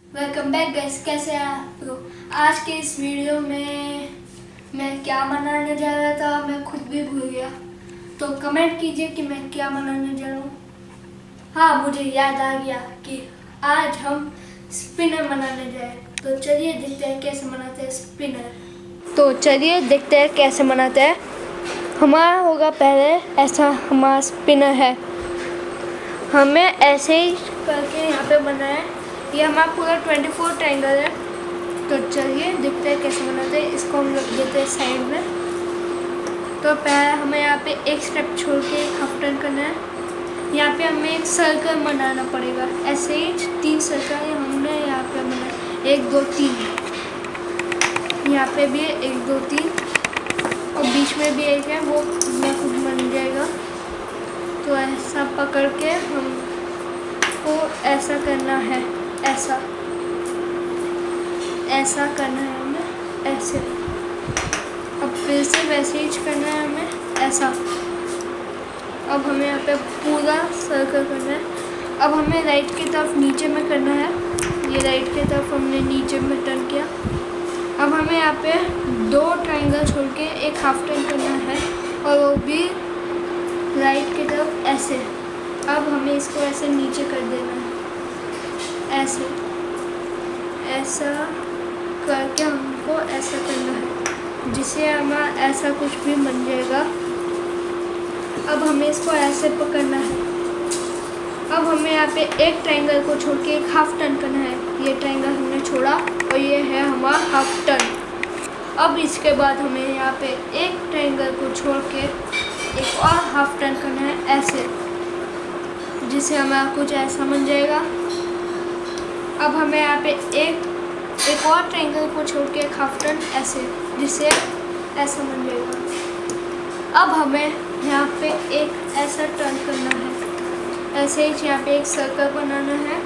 Welcome back guys, कैसे हैं आप लोग। आज के इस वीडियो में मैं क्या बनाने जा रहा था मैं खुद भी भूल गया, तो कमेंट कीजिए कि मैं क्या बनाने जा रहा हूँ। हाँ, मुझे याद आ गया कि आज हम स्पिनर बनाने जाए, तो चलिए देखते हैं कैसे बनाते हैं स्पिनर। तो चलिए देखते हैं कैसे बनाते हैं। हमारा होगा पहले ऐसा, हमारा स्पिनर है, हमें ऐसे ही करके यहाँ पे बनाना है। ये हमारा पूरा 24 ट्रायंगल है। तो चलिए देखते हैं कैसे बनाते हैं। इसको हम रख देते हैं साइड में। तो पहले हमें यहाँ पे एक स्टेप छोड़ के एक हाफ टर्न करना है। यहाँ पे हमें एक सर्कल बनाना पड़ेगा, ऐसे ही 3 सर्कल हमने यहाँ पे बनाया, 1 2 3। यहाँ पे भी 1 2 3 और बीच में भी एक है, वो खुद बन जाएगा। तो ऐसा पकड़ के हमको ऐसा करना है, ऐसा करना है हमें, ऐसे। अब फिर से वैसे ही करना है हमें, ऐसा। अब हमें यहाँ पे पूरा सर्कल करना है। अब हमें राइट की तरफ नीचे में करना है। ये राइट की तरफ हमने नीचे में टर्न किया। अब हमें यहाँ पे 2 ट्रायंगल छोड़ के एक हाफ टर्न करना है, और वो भी राइट की तरफ ऐसे। अब हमें इसको ऐसे नीचे कर देना है, ऐसे ऐसा करके हमको ऐसा करना है, जिससे हमारा ऐसा कुछ भी बन जाएगा। अब हमें इसको ऐसे पकड़ना है। अब हमें यहाँ पे एक ट्रायंगल को छोड़ के एक हाफ टर्न करना है। ये ट्रायंगल हमने छोड़ा और ये है हमारा हाफ टर्न। अब इसके बाद हमें यहाँ पे एक ट्रायंगल को छोड़ के एक और हाफ टर्न करना है, ऐसे, जिससे हमारा कुछ ऐसा बन जाएगा। अब हमें यहाँ पे एक और ट्रायंगल को छोड़ के एक हाफ टर्न, ऐसे, जिससे ऐसा बन जाएगा। अब हमें यहाँ पे एक ऐसा टर्न करना है, ऐसे ही यहाँ पे एक सर्कल बनाना है।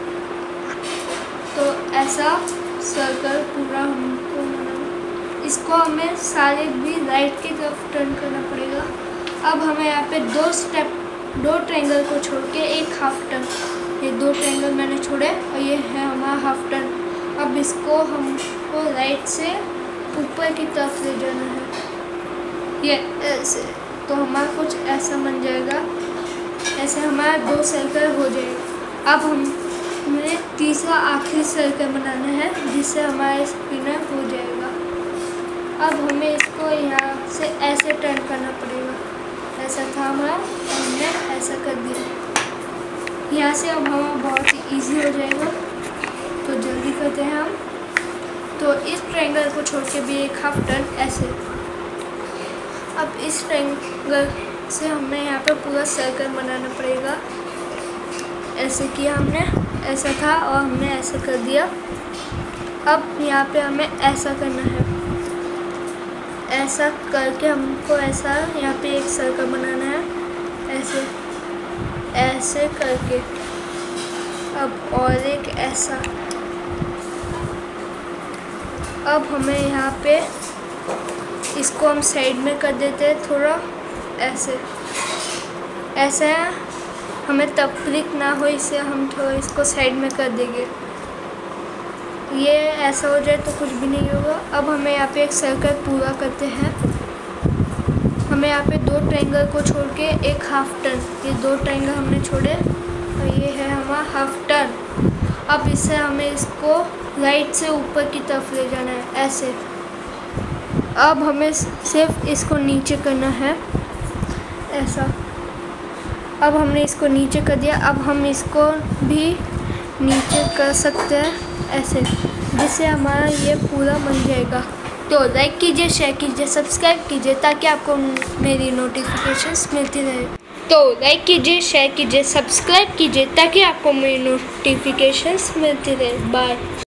तो ऐसा सर्कल पूरा हमको बनाना है। इसको हमें सारे भी राइट की तरफ टर्न करना पड़ेगा। अब हमें यहाँ पे 2 ट्रायंगल को छोड़ के एक हाफ टर्न, ये 2 ट्रायंगल मैंने छोड़े और ये है हमारा हाफ टर्न। अब इसको हमको राइट से ऊपर की तरफ ले जाना है, ये ऐसे। तो हमारा कुछ ऐसा बन जाएगा, ऐसे हमारा 2 सर्कल हो जाएगा। अब हमें तीसरा आखिरी सर्कल बनाना है, जिससे हमारा स्पिनर हो जाएगा। अब हमें इसको यहाँ से ऐसे टर्न करना पड़ेगा, ऐसा था हमारा, हमने ऐसा कर दिया। यहाँ से अब हमारा बहुत ही इजी हो जाएगा। तो जल्दी करते हैं हम। तो इस ट्रायंगल को छोड़ के भी एक हाफ टर्न, ऐसे। अब इस ट्रायंगल से हमें यहाँ पे पूरा सर्कल बनाना पड़ेगा। ऐसे किया हमने, ऐसा था और हमने ऐसा कर दिया। अब यहाँ पे हमें ऐसा करना है, ऐसा करके हमको ऐसा यहाँ पे एक सर्कल बनाना है, ऐसे करके। अब और एक ऐसा। अब हमें यहाँ पे इसको हम साइड में कर देते हैं थोड़ा, ऐसे हमें तकलीफ ना हो, इससे हम थोड़ा इसको साइड में कर देंगे। ये ऐसा हो जाए तो कुछ भी नहीं होगा। अब हमें यहाँ पे एक सर्कल पूरा करते हैं। हमें यहाँ पे 2 ट्रायंगल को छोड़ के एक हाफ टर्न, ये 2 ट्रायंगल हमने छोड़े और ये है हमारा हाफ टर्न। अब इससे हमें इसको राइट से ऊपर की तरफ ले जाना है, ऐसे। अब हमें सिर्फ इसको नीचे करना है, ऐसा। अब हमने इसको नीचे कर दिया। अब हम इसको भी नीचे कर सकते हैं, ऐसे, जिससे हमारा ये पूरा बन जाएगा। तो लाइक कीजिए, शेयर कीजिए, सब्सक्राइब कीजिए, ताकि आपको मेरी नोटिफिकेशंस मिलती रहे। तो लाइक कीजिए, शेयर कीजिए, सब्सक्राइब कीजिए, ताकि आपको मेरी नोटिफिकेशंस मिलती रहे। बाय।